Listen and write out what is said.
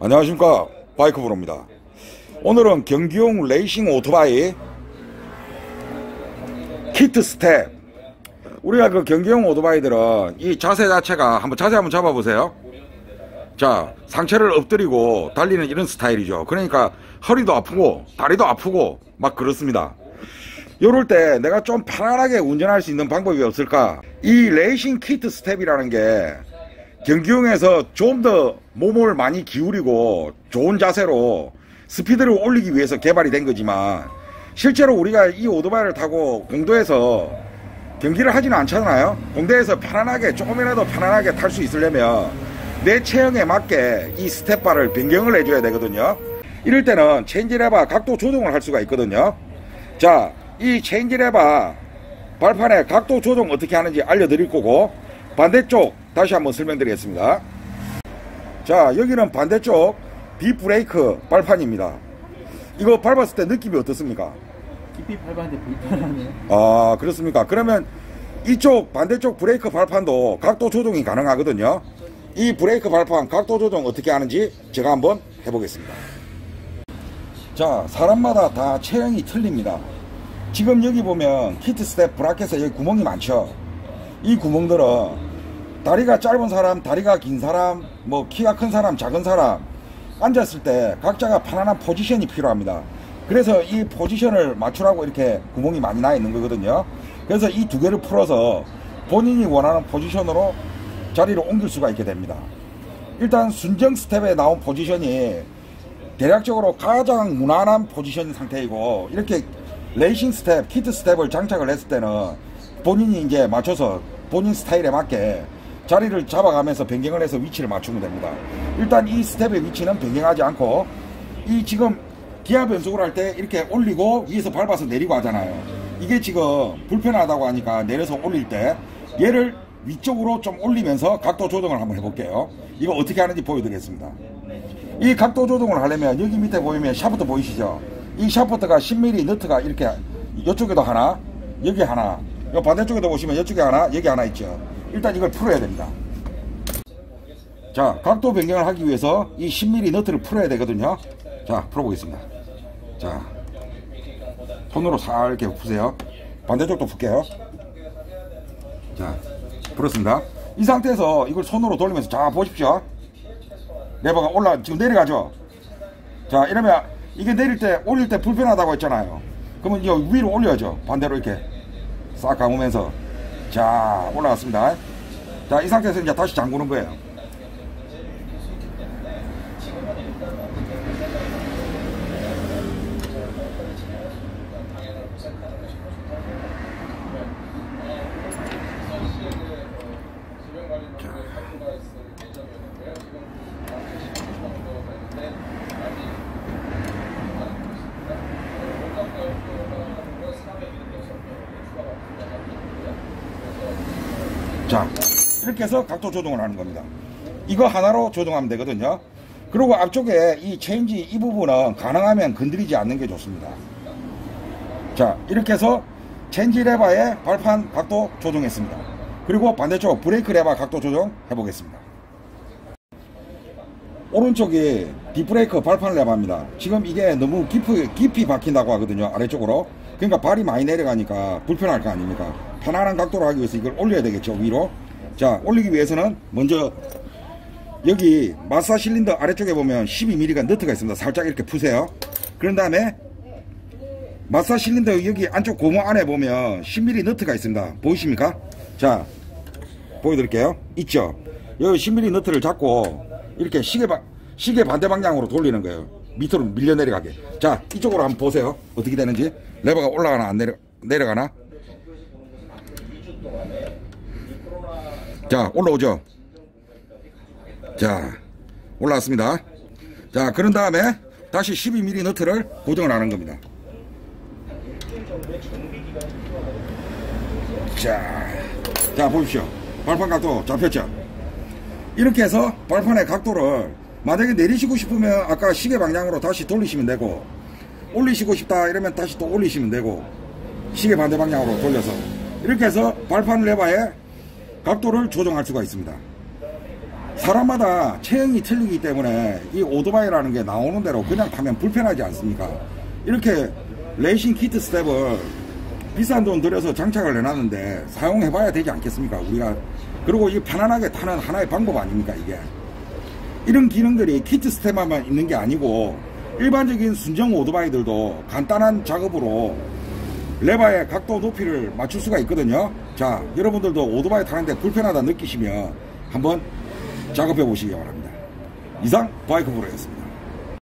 안녕하십니까, 바이크브로입니다. 오늘은 경기용 레이싱 오토바이 키트 스텝. 우리가 그 경기용 오토바이들은 이 자세 자체가 자세 한번 잡아보세요. 자, 상체를 엎드리고 달리는 이런 스타일이죠. 그러니까 허리도 아프고 다리도 아프고 막 그렇습니다. 요럴 때 내가 좀 편안하게 운전할 수 있는 방법이 없을까? 이 레이싱 키트 스텝이라는 게 경기용에서 좀 더 몸을 많이 기울이고 좋은 자세로 스피드를 올리기 위해서 개발이 된 거지만, 실제로 우리가 이 오토바이를 타고 공도에서 경기를 하지는 않잖아요. 공도에서 편안하게, 조금이라도 편안하게 탈 수 있으려면 내 체형에 맞게 이 스텝바를 변경을 해줘야 되거든요. 이럴 때는 체인지 레버 각도 조정을 할 수가 있거든요. 자, 이 체인지 레버 발판의 각도 조정 어떻게 하는지 알려드릴 거고, 반대쪽 다시 한번 설명드리겠습니다. 자, 여기는 반대쪽 뒷브레이크 발판입니다. 이거 밟았을 때 느낌이 어떻습니까? 깊이 밟았는데 불편하네요. 아, 그렇습니까? 그러면 이쪽 반대쪽 브레이크 발판도 각도 조정이 가능하거든요. 이 브레이크 발판 각도 조정 어떻게 하는지 제가 한번 해보겠습니다. 자, 사람마다 다 체형이 틀립니다. 지금 여기 보면 키트 스텝 브라켓에 여기 구멍이 많죠. 이 구멍들은 다리가 짧은 사람, 다리가 긴 사람, 뭐 키가 큰 사람, 작은 사람 앉았을 때 각자가 편안한 포지션이 필요합니다. 그래서 이 포지션을 맞추라고 이렇게 구멍이 많이 나 있는 거거든요. 그래서 이 두 개를 풀어서 본인이 원하는 포지션으로 자리를 옮길 수가 있게 됩니다. 일단 순정 스텝에 나온 포지션이 대략적으로 가장 무난한 포지션 상태이고, 이렇게 레이싱 스텝, 키트 스텝을 장착을 했을 때는 본인이 이제 맞춰서 본인 스타일에 맞게 자리를 잡아가면서 변경을 해서 위치를 맞추면 됩니다. 일단 이 스텝의 위치는 변경하지 않고, 이 지금 기아 변속을 할 때 이렇게 올리고 위에서 밟아서 내리고 하잖아요. 이게 지금 불편하다고 하니까 내려서 올릴 때 얘를 위쪽으로 좀 올리면서 각도 조정을 한번 해볼게요. 이거 어떻게 하는지 보여드리겠습니다. 이 각도 조정을 하려면 여기 밑에 보이면 샤프트 보이시죠? 이 샤프트가 10mm 너트가 이렇게 이쪽에도 하나, 여기 하나, 요 반대쪽에도 보시면 이쪽에 하나, 여기 하나 있죠. 일단 이걸 풀어야 됩니다. 자, 각도 변경을 하기 위해서 이 10mm 너트를 풀어야 되거든요. 자, 풀어보겠습니다. 자, 손으로 살 이렇게 푸세요. 반대쪽도 풀게요. 자, 풀었습니다. 이 상태에서 이걸 손으로 돌리면서, 자, 보십시오. 레버가 지금 내려가죠. 자, 이러면 이게 올릴 때 불편하다고 했잖아요. 그러면 이 위로 올려야죠. 반대로 이렇게 싹 감으면서. 자, 올라갔습니다. 자, 이 상태에서 이제 다시 잠그는 거예요. 자, 이렇게 해서 각도 조정을 하는 겁니다. 이거 하나로 조정하면 되거든요. 그리고 앞쪽에 이 체인지 이 부분은 가능하면 건드리지 않는 게 좋습니다. 자, 이렇게 해서 체인지 레버의 발판 각도 조정했습니다. 그리고 반대쪽 브레이크 레버 각도 조정 해보겠습니다. 오른쪽이 뒷브레이크 발판 레버입니다. 지금 이게 너무 깊이 박힌다고 하거든요, 아래쪽으로. 그러니까 발이 많이 내려가니까 불편할 거 아닙니까? 편안한 각도로 하기 위해서 이걸 올려야 되겠죠, 위로. 자, 올리기 위해서는 먼저 여기 마사 실린더 아래쪽에 보면 12mm가 너트가 있습니다. 살짝 이렇게 푸세요. 그런 다음에 마사 실린더 여기 안쪽 고무 안에 보면 10mm 너트가 있습니다. 보이십니까? 자, 보여드릴게요. 있죠? 여기 10mm 너트를 잡고 이렇게 시계 반대 방향으로 돌리는 거예요. 밑으로 밀려 내려가게. 자, 이쪽으로 한번 보세요. 어떻게 되는지. 레버가 올라가나 안 내려가나? 자, 올라오죠. 자, 올라왔습니다. 자, 그런 다음에 다시 12mm 너트를 고정을 하는 겁니다. 자, 보십시오. 발판 각도 잡혔죠. 이렇게 해서 발판의 각도를 만약에 내리시고 싶으면 아까 시계 방향으로 다시 돌리시면 되고, 올리시고 싶다 이러면 다시 또 올리시면 되고, 시계 반대 방향으로 돌려서 이렇게 해서 발판 레버의 각도를 조정할 수가 있습니다. 사람마다 체형이 틀리기 때문에 이 오토바이라는 게 나오는 대로 그냥 타면 불편하지 않습니까? 이렇게 레이싱 키트 스텝을 비싼 돈 들여서 장착을 해놨는데 사용해봐야 되지 않겠습니까? 우리가. 그리고 이 편안하게 타는 하나의 방법 아닙니까, 이게? 이런 기능들이 키트 스텝만 있는 게 아니고 일반적인 순정 오토바이들도 간단한 작업으로 레바의 각도 높이를 맞출 수가 있거든요. 자, 여러분들도 오토바이 타는데 불편하다 느끼시면 한번 작업해 보시기 바랍니다. 이상 바이크 프로였습니다.